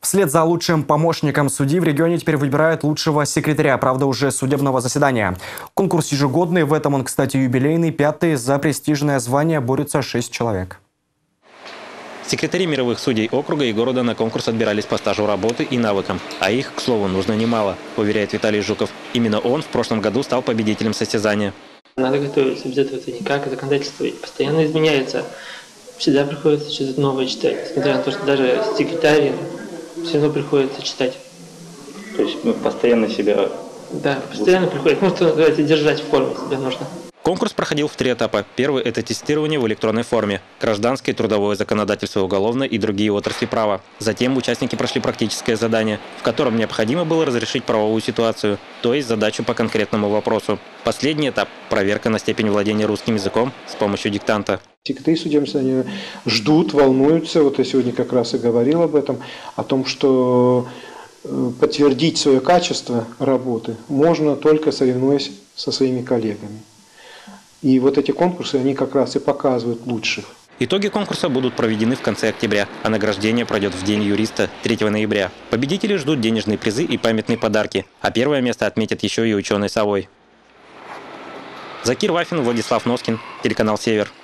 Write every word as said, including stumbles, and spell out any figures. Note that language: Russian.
Вслед за лучшим помощником судьи в регионе теперь выбирают лучшего секретаря, правда, уже судебного заседания. Конкурс ежегодный, в этом он, кстати, юбилейный, пятый. За престижное звание борются шесть человек. Секретари мировых судей округа и города на конкурс отбирались по стажу работы и навыкам. А их, к слову, нужно немало, уверяет Виталий Жуков. Именно он в прошлом году стал победителем состязания. Надо готовиться, без этого это никак. Законодательство постоянно изменяется. Всегда приходится что-то новое читать. Несмотря на то, что даже секретарь, все равно приходится читать. То есть ну, постоянно себя... Да, постоянно приходится. Ну, что называется, держать в форме себя нужно. Конкурс проходил в три этапа. Первый – это тестирование в электронной форме. Гражданское, трудовое законодательство, уголовное и другие отрасли права. Затем участники прошли практическое задание, в котором необходимо было разрешить правовую ситуацию, то есть задачу по конкретному вопросу. Последний этап – проверка на степень владения русским языком с помощью диктанта. Секретари судебного заседания ждут, волнуются. Вот я сегодня как раз и говорил об этом, о том, что подтвердить свое качество работы можно только соревнуясь со своими коллегами. И вот эти конкурсы, они как раз и показывают лучших. Итоги конкурса будут проведены в конце октября, а награждение пройдет в День юриста третьего ноября. Победители ждут денежные призы и памятные подарки, а первое место отметят еще и ученый совой. Закир Вафин, Владислав Носкин, телеканал «Север».